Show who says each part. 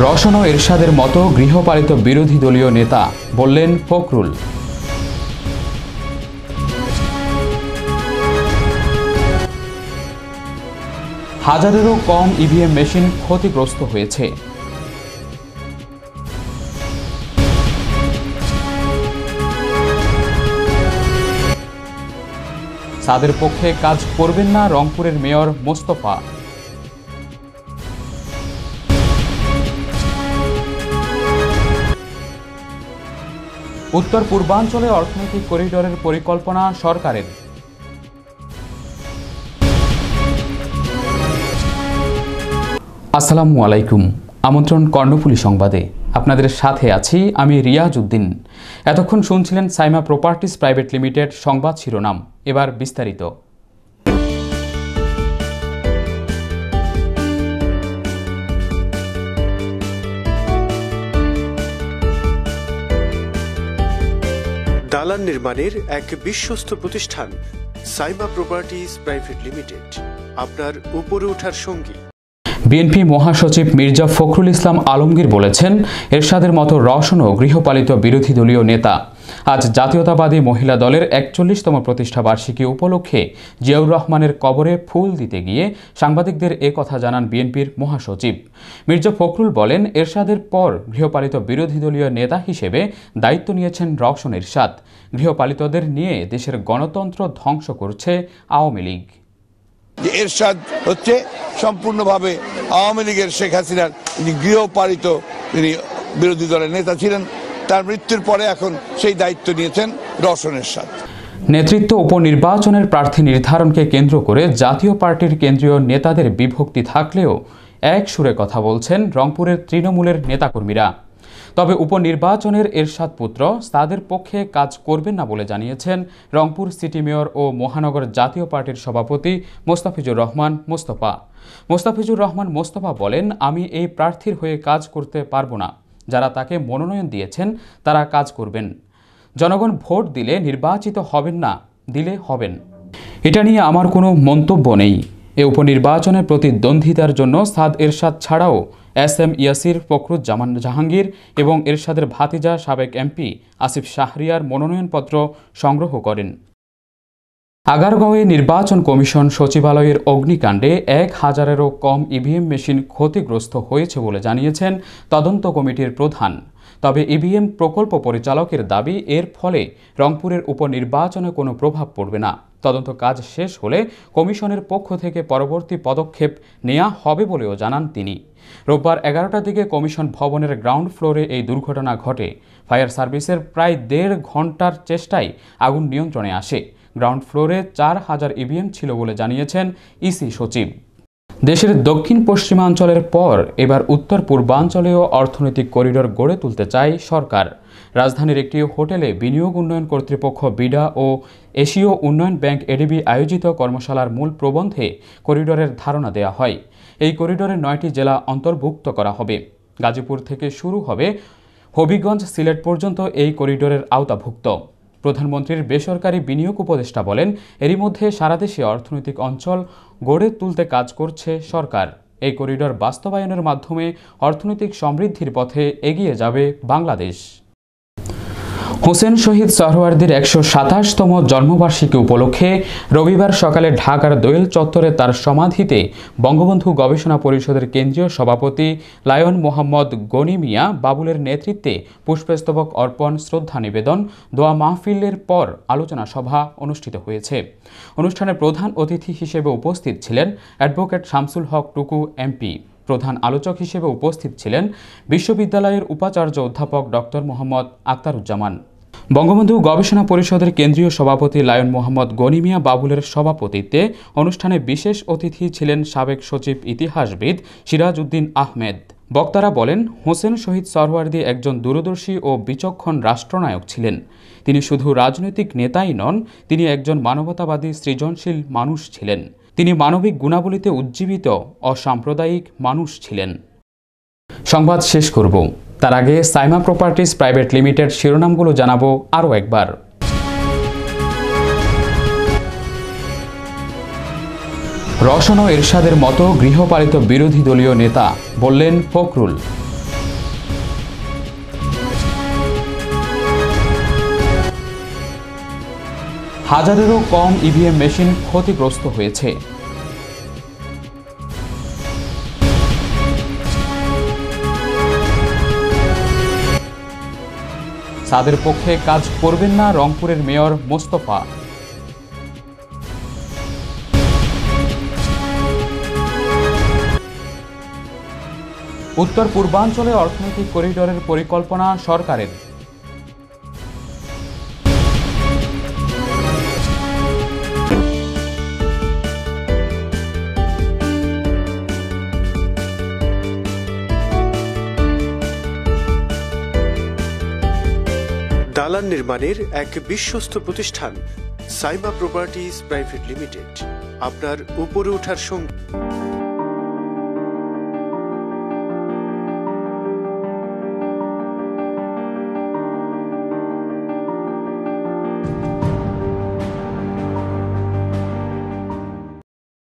Speaker 1: রওশন ও এরশাদের মতো গৃহপালিত বিরোধী দলীয় নেতা, বললেন ফখরুল। হাজারেরও কম ইভিএম মেশিন ক্ষতিগ্রস্ত হয়েছে। সাদের পক্ষে কাজ করবেন না রংপুরের মেয়র মোস্তফা। উত্তর পূর্বাঞ্চলে অর্থনৈতিক করিডোরের পরিকল্পনা সরকারের। আসসালামু আলাইকুম। আমন্ত্রণ কর্ণফুলী সংবাদে। আপনাদের সাথে আছি আমি রিয়াজ উদ্দিন। এতক্ষণ শুনছিলেন সাইমা প্রপার্টিজ প্রাইভেট লিমিটেড সংবাদ শিরোনাম। এবার বিস্তারিত।
Speaker 2: দালান নির্মাণের এক বিশ্বস্ত প্রতিষ্ঠান সাইমা প্রপার্টিজ প্রাইভেট লিমিটেড, আপনার উপরে ওঠার সঙ্গী।
Speaker 1: বিএনপি মহাসচিব মির্জা ফখরুল ইসলাম আলমগীর বলেছেন, এরশাদের মতো রওশনও গৃহপালিত বিরোধী দলীয় নেতা। আজ জাতীয়তাবাদী মহিলা দলের ৪১তম প্রতিষ্ঠা বার্ষিকী উপলক্ষে জিয়াউর রহমানের কবরে ফুল দিতে গিয়ে সাংবাদিকদের কথা জানান বিএনপির মহাসচিব। মির্জা ফখরুল বলেন, এরশাদের পর গৃহপালিত বিরোধী দলীয় নেতা হিসেবে দায়িত্ব নিয়েছেন রওশন এরশাদ। গৃহপালিতদের নিয়ে দেশের গণতন্ত্র ধ্বংস করছে আওয়ামী লীগ।
Speaker 3: এরশাদ হচ্ছে সম্পূর্ণভাবে আওয়ামী লীগের শেখ হাসিনার গৃহপালিত তিনি বিরোধী দলের নেতা ছিলেন। তার মৃত্যুর পরে এখন সেই দায়িত্ব নিয়েছেন রওশন এরশাদ।
Speaker 1: নেতৃত্ব উপনির্বাচনের প্রার্থী নির্ধারণকে কেন্দ্র করে জাতীয় পার্টির কেন্দ্রীয় নেতাদের বিভক্তি থাকলেও এক সুরে কথা বলছেন রংপুরের তৃণমূলের নেতাকর্মীরা। তবে উপনির্বাচনের এরশাদ পুত্র সাদের পক্ষে কাজ করবেন না বলে জানিয়েছেন রংপুর সিটি মেয়র ও মহানগর জাতীয় পার্টির সভাপতি মোস্তাফিজুর রহমান মোস্তফা। মোস্তাফিজুর রহমান মোস্তফা বলেন, আমি এই প্রার্থীর হয়ে কাজ করতে পারবো না। যারা তাকে মনোনয়ন দিয়েছেন তারা কাজ করবেন। জনগণ ভোট দিলে নির্বাচিত হবেন না, দিলে হবেন। এটা নিয়ে আমার কোনো মন্তব্য নেই। এ উপনির্বাচনের প্রতিদ্বন্দ্বিতার জন্য সাদ এরশাদ ছাড়াও SM ইয়াসির, ফখরুজ্জামান জাহাঙ্গীর এবং এরশাদের ভাতিজা সাবেক MP আসিফ শাহরিয়ার মনোনয়নপত্র সংগ্রহ করেন। আগারগাঁওয়ে নির্বাচন কমিশন সচিবালয়ের অগ্নিকাণ্ডে ১,০০০-এরও কম ইভিএম মেশিন ক্ষতিগ্রস্ত হয়েছে বলে জানিয়েছেন তদন্ত কমিটির প্রধান। তবে ইভিএম প্রকল্প পরিচালকের দাবি, এর ফলে রংপুরের উপনির্বাচনে কোনো প্রভাব পড়বে না। তদন্ত কাজ শেষ হলে কমিশনের পক্ষ থেকে পরবর্তী পদক্ষেপ নেওয়া হবে বলেও জানান তিনি। রোববার ১১টার দিকে কমিশন ভবনের গ্রাউন্ড ফ্লোরে এই দুর্ঘটনা ঘটে। ফায়ার সার্ভিসের প্রায় ১.৫ ঘন্টার চেষ্টায় আগুন নিয়ন্ত্রণে আসে। গ্রাউন্ড ফ্লোরে ৪,০০০ ইভিএম ছিল বলে জানিয়েছেন ইসি সচিব। দেশের দক্ষিণ পশ্চিমাঞ্চলের পর এবার উত্তর পূর্বাঞ্চলেও অর্থনৈতিক করিডোর গড়ে তুলতে চায় সরকার। রাজধানীর একটি হোটেলে বিনিয়োগ উন্নয়ন কর্তৃপক্ষ বিডা ও এশীয় উন্নয়ন ব্যাংক ADB আয়োজিত কর্মশালার মূল প্রবন্ধে করিডোরের ধারণা দেওয়া হয়। এই করিডোরে ৯টি জেলা অন্তর্ভুক্ত করা হবে। গাজীপুর থেকে শুরু হবে হবিগঞ্জ, সিলেট পর্যন্ত এই করিডোরের আওতাভুক্ত। প্রধানমন্ত্রীর বেসরকারি বিনিয়োগ উপদেষ্টা বলেন, এরই মধ্যে সারা দেশে অর্থনৈতিক অঞ্চল গড়ে তুলতে কাজ করছে সরকার। এই করিডোর বাস্তবায়নের মাধ্যমে অর্থনৈতিক সমৃদ্ধির পথে এগিয়ে যাবে বাংলাদেশ। হোসেন শহীদ সোহরাওয়ার্দীর ১২৭তম জন্মবার্ষিকী উপলক্ষে রবিবার সকালে ঢাকার দোয়েল চত্বরে তার সমাধিতে বঙ্গবন্ধু গবেষণা পরিষদের কেন্দ্রীয় সভাপতি লায়ন মোহাম্মদ গনি মিয়া বাবুলের নেতৃত্বে পুষ্পস্তবক অর্পণ, শ্রদ্ধা নিবেদন, দোয়া মাহফিলের পর আলোচনা সভা অনুষ্ঠিত হয়েছে। অনুষ্ঠানে প্রধান অতিথি হিসেবে উপস্থিত ছিলেন অ্যাডভোকেট শামসুল হক টুকু MP। প্রধান আলোচক হিসেবে উপস্থিত ছিলেন বিশ্ববিদ্যালয়ের উপাচার্য অধ্যাপক ডক্টর মোহাম্মদ আখতারুজ্জামান। বঙ্গবন্ধু গবেষণা পরিষদের কেন্দ্রীয় সভাপতি লায়ন মোহাম্মদ গনি মিয়া বাবুলের সভাপতিত্বে অনুষ্ঠানে বিশেষ অতিথি ছিলেন সাবেক সচিব ইতিহাসবিদ সিরাজ উদ্দিন আহমেদ। বক্তারা বলেন, হোসেন শহীদ সোহরাওয়ার্দী একজন দূরদর্শী ও বিচক্ষণ রাষ্ট্রনায়ক ছিলেন। তিনি শুধু রাজনৈতিক নেতাই নন, তিনি একজন মানবতাবাদী, সৃজনশীল মানুষ ছিলেন। তিনি মানবিক গুণাবলীতে উজ্জীবিত অসাম্প্রদায়িক মানুষ ছিলেন। সংবাদ শেষ করব, তার আগে সাইমা প্রপার্টিজ প্রাইভেট লিমিটেড শিরোনামগুলো জানাবো আরও একবার। রওশন ও এরশাদের মতো গৃহপালিত বিরোধী দলীয় নেতা, বললেন ফখরুল। হাজারেরও কম ইভিএম মেশিন ক্ষতিগ্রস্ত হয়েছে। তাদের পক্ষে কাজ করবেন না রংপুরের মেয়র মোস্তফা। উত্তর পূর্বাঞ্চলে অর্থনৈতিক করিডোরের পরিকল্পনা সরকারের।
Speaker 2: দালান নির্মাণের এক বিশ্বস্ত প্রতিষ্ঠান সাইমা প্রপার্টিজ প্রাইভেট লিমিটেড আপনার উপরে ওঠার সঙ্গী।